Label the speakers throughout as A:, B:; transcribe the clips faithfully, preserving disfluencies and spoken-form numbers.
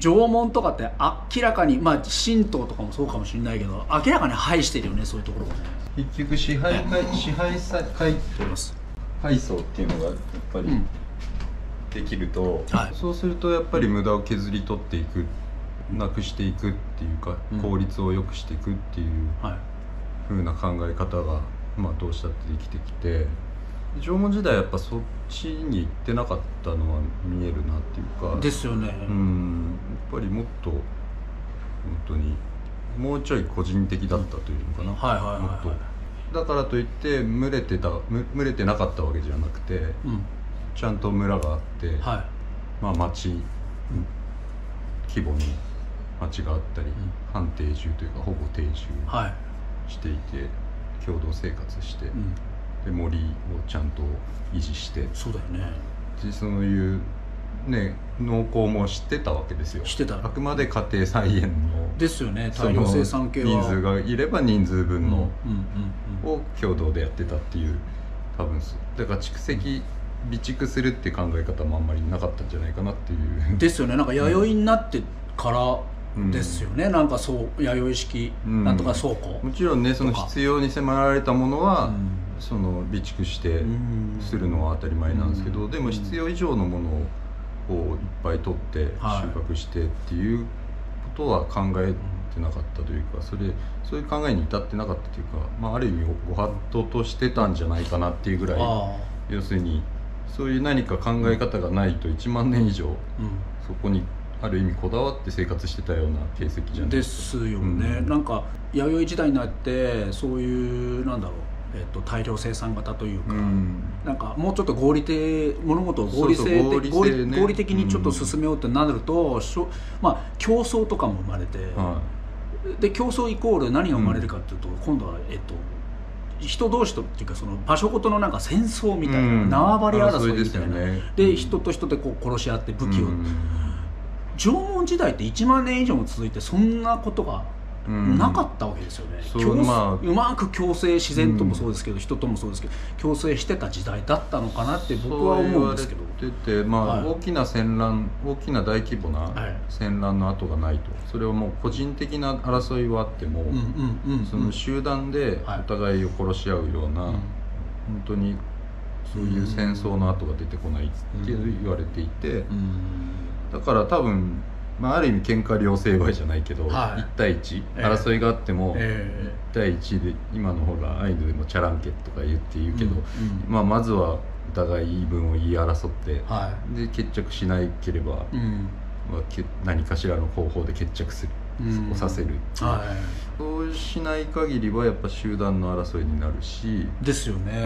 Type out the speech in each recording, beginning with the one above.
A: 縄文とかって明らかに、まあ神道とかもそうかもしれないけど明らかに排してるよね、そういうところがね。
B: 結局支配階支配階階層っていうのがやっぱりできると、うん、はい、そうするとやっぱり無駄を削り取っていく、なくしていくっていうか、うん、効率を良くしていくっていう風な考え方が、まあ、どうしたってできてきて、縄文時代やっぱそっちに行ってなかったのは見えるなっていうか
A: ですよね。
B: うん、やっぱりもっと本当にもうちょい個人的だったというのかな、はいはいはいはい、もっとだからといって群れてた群れてなかったわけじゃなくて、うん、ちゃんと村があって、はい、まあ町、うん、規模の町があったり、うん、半定住というかほぼ定住していて、はい、共同生活して、うん、で森をちゃんと維持して、
A: そうだよね、
B: でそういうね農耕も知ってたわけですよ。
A: 知ってた。
B: あくまで家庭菜園の
A: ですよね、大量生産系は
B: 人数がいれば人数分のを共同でやってたっていう、多分だから蓄積備蓄するっていう考え方もあんまりなかったんじゃないかなっていう
A: ですよね。なんか弥生になってからですよね、うん、なんかそう弥生式、うん、なんとか倉庫、
B: もちろんねその必要に迫られたものは、うん、その備蓄してするのは当たり前なんですけど、うん、でも必要以上のものをこういっぱい取って収穫してっていうことは考えてなかったというか、それそういう考えに至ってなかったというか、まあ、ある意味ご法度としてたんじゃないかなっていうぐらい、要するにそういう何か考え方がないといちまんねん以上、うん、そこにある意味こだわって生活してたような形跡じゃない
A: ですよね、うん、なんか弥生時代になってそういうなんだろう、えっと、大量生産型というか、うん、なんかもうちょっと合理的物事を合理性で合理性、ね、合理的にちょっと進めようってなると、うん、まあ競争とかも生まれて、はい、で競争イコール何が生まれるかっていうと、うん、今度はえっと人同士とっていうかその場所ごとのなんか戦争みたいな、うん、縄張り争いみたいな、ね、で人と人でこう殺し合って武器を、うん、縄文時代っていちまんねん以上も続いてそんなことがなかったわけですよね、うん、まあ、うまく共生、自然ともそうですけど、うん、人ともそうですけど共生してた時代だったのかなって僕は思うんですけど、
B: そう言われてて、まあ、はい、大きな戦乱、大きな大規模な戦乱の跡がないと、それはもう個人的な争いはあっても、その集団でお互いを殺し合うような、はい、本当にそういう戦争の跡が出てこないって言われていて、うん、だから多分まあ、ある意味喧嘩両成敗じゃないけど、はい、いち対いち、えー、争いがあっても、えー、いち対いちで今のほらアイヌでもチャランケとか言って言うけど、うんうん、まあ、まずはお互い言い分を言い争って、はい、で決着しなければ、うん、まあ、何かしらの方法で決着する、うん、させる、はい、そうしない限りはやっぱ集団の争いになるし
A: ですよね、
B: うん、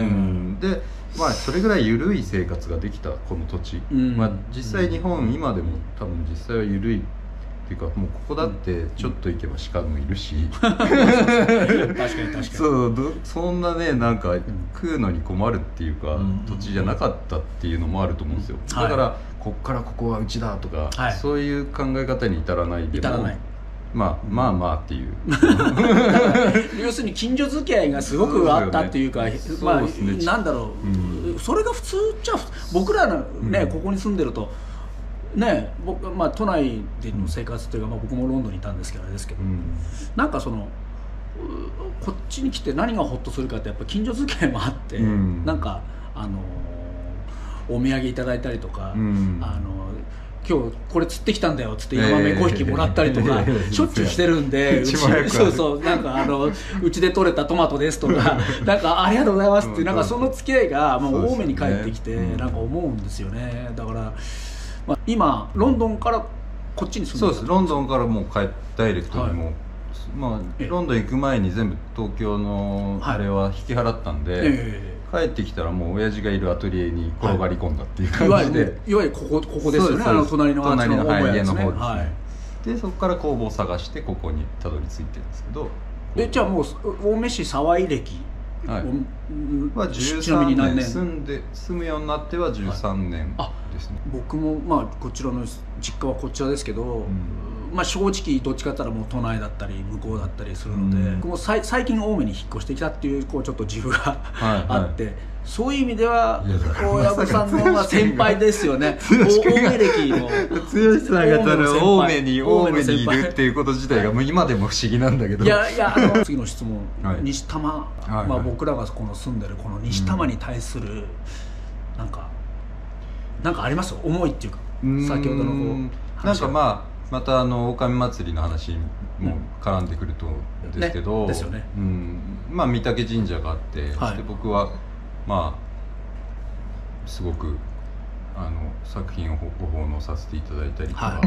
B: で、まあ、それぐらい緩い生活ができたこの土地、うん、まあ、実際日本、うん、今でも多分実際は緩いっていうか、もうここだってちょっと行けば鹿もいるし、うん、確かに確かにそうどそんなねなんか食うのに困るっていうか、うん、土地じゃなかったっていうのもあると思うんですよ、うん、だから、はい、こっからここはうちだとか、はい、そういう考え方に至らないでも至らない、まあ、まあまあっていう
A: 要するに近所付き合いがすごくあったっていうか、ね、まあ、ね、なんだろう、うん、それが普通じゃ僕らのね、うん、ここに住んでるとね、僕、まあ、都内での生活というか、まあ、僕もロンドンにいたんですけどあれですけど、うん、なんかそのこっちに来て何がホッとするかってやっぱ近所付き合いもあって、うん、なんかあのお土産いただいたりとか、うん、あの今日これ釣ってきたんだよっつってヤマメごひきもらったりとか、えー、しょっちゅうしてるんで、うちそうそうなんかあのうちで採れたトマトですとかなんかありがとうございますってなんかその付き合いがもう多めに返ってきて、ね、なんか思うんですよね。だから、まあ、今ロンドンからこっちに住んでる。
B: そうです。ロンドンからもう帰ってダイレクトにもう、はい、まあ、ロンドン行く前に全部東京のあれは引き払ったんで、はい、えー帰ってきたらもう親父がいるアトリエに転がり込んだっていう感じで、はい、いわゆるここ、ここですよね、あの隣の隣の家の方ですね、はい、でそこから工房を探してここにたどり着いてるんですけど、
A: でじゃあもう青梅市沢井歴
B: はいはじゅうさんねん住んで住むようになってはじゅうさんねんですね、
A: はい、僕もまあこちらの実家はこちらですけど、うんまあ、正直どっちかって言ったらもう都内だったり向こうだったりするので、うん、もう最近青梅に引っ越してきたっていう、こうちょっと自負があって、はいはい、そういう意味では大藪さんの方が先輩ですよね。青梅歴の
B: 剛さんがただ青梅に青梅にいるっていうこと自体がもう今でも不思議なんだけど、
A: いやいや、あの次の質問、はい、西多摩、はいはい、まあ、僕らがこの住んでるこの西多摩に対するなんか、なんかあります？思いっていうか、先ほどのこ
B: うなんかまあまたあの狼祭りの話も絡んでくるとですけど、
A: ね、ですよね、
B: うん、まあ御嶽神社があって、はい、で僕はまあすごくあの作品をご奉納させていただいたりとか、はい、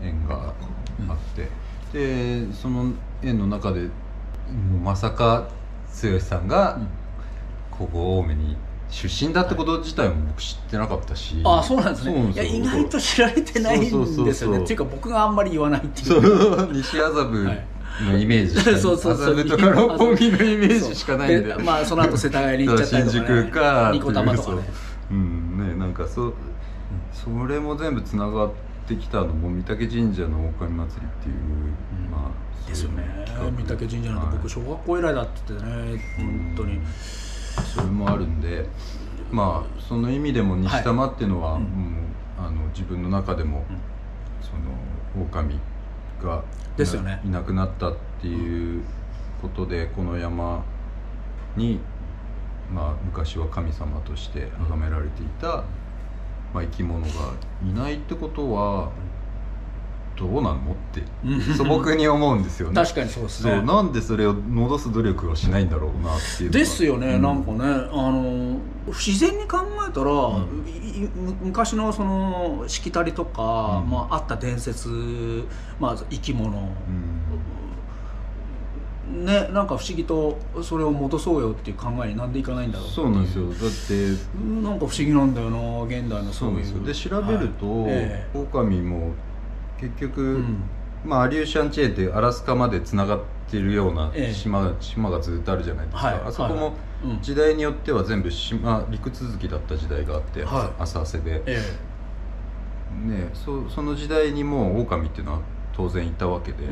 B: 縁があって、うん、でその縁の中でもうまさか剛さんがここ青梅に出身だってこと自体も僕知ってなかったし、
A: ああ、そうなんですね。いや、意外と知られてないんですよね。っていうか僕があんまり言わないっていう。
B: そう西麻布のイメージしかない、そうそうそう、麻布とか六本木のイメージしかないんで、
A: まあその後世田谷に行っちゃったりとか、ね、
B: 新宿か
A: ニコタマとかね、
B: うんね、なんかそそれも全部つながってきたのも御嶽神社の狼祭りっていう、うん、まあ
A: ですよね。御嶽神社なんて僕小学校以来だって言ってね、本当に。
B: それもあるんで、まあその意味でも西多摩っていうのは、はい、もうあの自分の中でも、うん、その狼が
A: ですよね、
B: いなくなったっていうことで、この山に、まあ、昔は神様として崇められていた、まあ、生き物がいないってことはどうなのって素朴に思うんですよね。
A: 確かにそうですね。
B: そう、なんでそれを戻す努力をしないんだろうなっていう
A: ですよね、うん、なんかね、あの不自然に考えたら、うん、昔のそのしきたりとか、うん、まあ、あった伝説、まあ、生き物、うん、ね、なんか不思議とそれを戻そうよっていう考えになんでいかないんだろうっていう。
B: そうなんですよ。だって
A: なんか不思議なんだよな、現代のそういう。
B: そうですよ。で調べると、はい、えー、狼も結局、うん、まあ、アリューシャンチェーってアラスカまでつながってるような島が、ええ、島がずっとあるじゃないですか、はい、あそこも時代によっては全部島陸続きだった時代があって、はい、浅瀬で、ええ、ね、そ, その時代にもう狼っていうのは当然いたわけで、うん、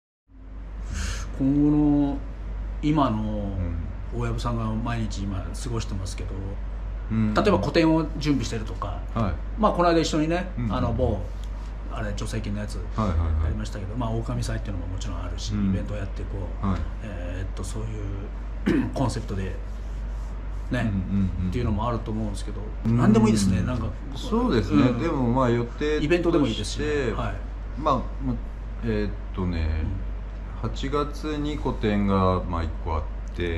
A: 今後の今の大藪さんが毎日今過ごしてますけど、うん、例えば個展を準備してるとか、はい、まあこの間一緒にね、うん、あの某あれ助成金のやつやりましたけど、まあ狼祭っていうのももちろんあるし、うん、イベントをやってこう、はい、えー、っとそういうコンセプトでね、うんうんうん、っていうのもあると思うんですけど、うん、何でもいいですね、なんか
B: そうですね、うん、でもまあ予定として
A: イベントでもいいですし、はい、
B: まあえー、っとね、うん、はちがつに個展がまあいっこあって、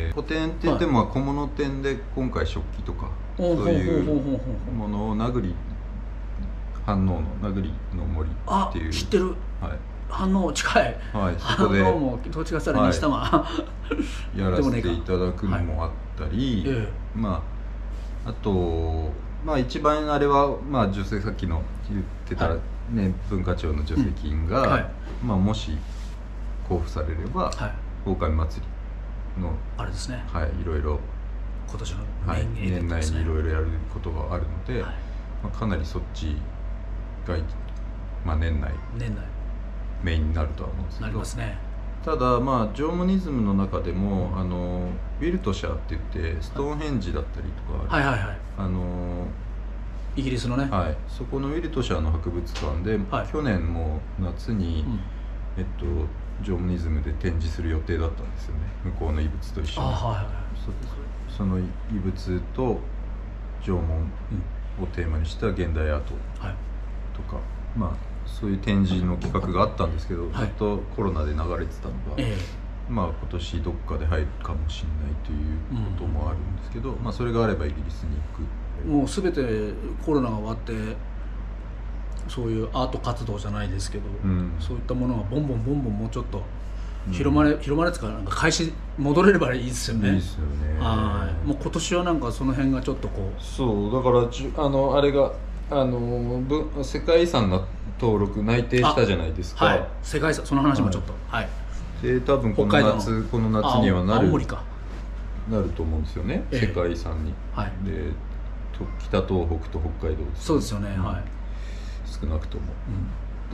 B: 個展って言っても小物展で今回食器とか、はい、そういうものを殴り反応の殴りの森っていう、
A: あ、知ってる、はい、反応近い、
B: はい、そこで
A: 反応もどっちかしたら西多摩、は
B: い、やらせていただくのもあったり、はい、まああと、まあ一番あれは、まあ助成、さっきの言ってた、はい、ね、文化庁の助成金が、うん、はい、まあもし交付されれば、はい、狼祭りの
A: あれですね、
B: はい、いろいろ
A: 今年の年、
B: はい、年内にいろいろやることがあるので、はい、まあ、かなりそっちが、まあ、年内
A: 年内
B: メインになるとは思うんですけど、
A: なりますね。
B: ただまあ縄文ニズムの中でも、あのウィルトシャーって言ってストーンヘンジだったりとか、
A: はいはいはい、
B: あの
A: イギリスのね、
B: はい、そこのウィルトシャーの博物館で、はい、去年も夏に、うん、えっと縄文ニズムで展示する予定だったんですよね、向こうの遺物と一緒に。あ、はいはい、そ, その遺物と縄文をテーマにした現代アートとか、はい、まあそういう展示の企画があったんですけど、はい、ずっとコロナで流れてたのが、えー、まあ今年どっかで入るかもしれないということもあるんですけど、うん、まあそれがあればイギリスに行く。
A: もう全てコロナが終わってそういうアート活動じゃないですけど、うん、そういったものがボンボンボンボンもうちょっと広まれ、うん、広まれつかなんか開始戻れればいいですよね。
B: いいですよね。
A: はい。もう今年はなんかその辺がちょっとこう、
B: そうだからじあのあれがあの世界遺産の登録内定したじゃないですか。
A: はい、世界遺産、その話もちょっと、はい、
B: で多分この夏この夏にはなる
A: 青森か
B: なると思うんですよね、ええ、世界遺産に、はい、で北東北と北海道です、ね、
A: そうですよね、うん、はい、
B: 少なくとも、うん、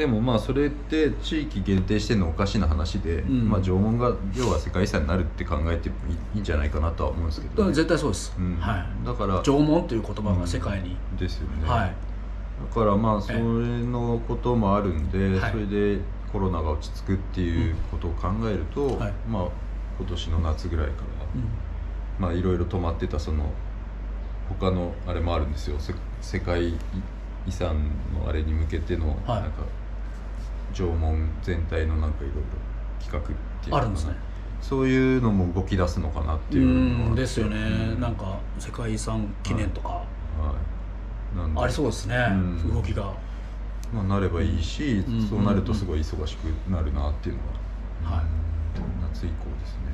B: でもまあそれって地域限定してのおかしな話で、うん、まあ縄文が要は世界遺産になるって考えてもいいんじゃないかなとは思うんですけど、ね、
A: 絶対そうです、うんはい、だから縄文という言葉が世界に、
B: うん、ですよね、
A: はい、
B: だからまあそれのこともあるんで、それでコロナが落ち着くっていうことを考えると、うんはい、まあ今年の夏ぐらいから、うん、まあいろいろ止まってたその他のあれもあるんですよ、世界遺産のあれに向けてのなんか、はい縄文全体のなんかいろいろ企画っていう
A: あるんですね。
B: そういうのも動き出すのかなっていうの
A: はですよね、うん、なんか世界遺産記念とか、はいはい、ありそうですね、うん、動きが、
B: まあ、なればいいし、うん、そうなるとすごい忙しくなるなっていうのは、はい、夏以降ですね、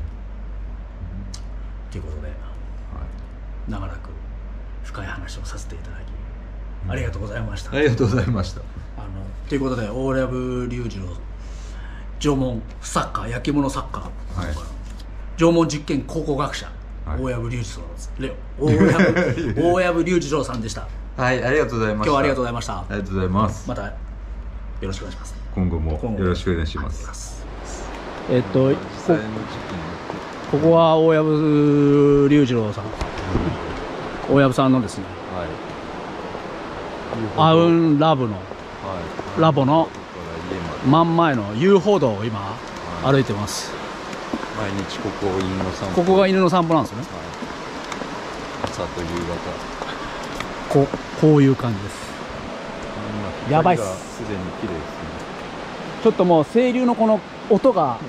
A: うん、ということで、はい、長らく深い話をさせていただき、うん、ありがとうございました。
B: ありがとうございました。
A: あのということで大藪隆二郎縄文サッカー焼き物サッカー、はい、縄文実験考古学者、はい、大藪隆二郎レオ大藪大藪隆二郎さんでした。
B: はい、ありがとうございました。
A: 今日はありがとうございました。
B: ありがとうございます。
A: またよろしくお願いします。
B: 今後もよろしくお願いします。
A: えっとここは大藪隆二郎さん、うん、大藪さんのですね、はい、アウンラブのラボの真ん前の遊歩道を今歩いてます。
B: 毎日ここ犬の散歩。
A: ここが犬の散歩なんですよね、
B: はい、朝と夕
A: 方こう、こういう感じです。やばいっす。
B: すでに綺麗ですね。
A: ちょっともう清流のこの音が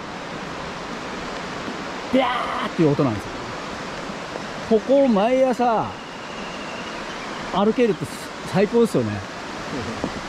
A: ビャーっていう音なんですよ。ここを毎朝歩けるって最高ですよね。